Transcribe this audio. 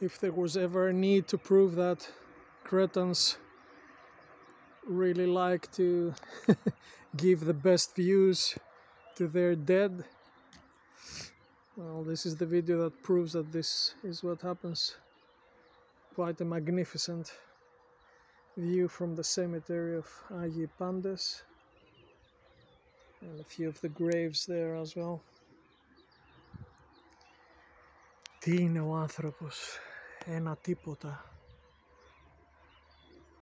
if there was ever a need to prove that Cretans really like to give the best views to their dead, well, this is the video that proves that this is what happens. Quite a magnificent view from the cemetery of Άγιοι Πάντες, and a few of the graves there as well. Τι είναι ο άνθρωπος? Ένα τίποτα.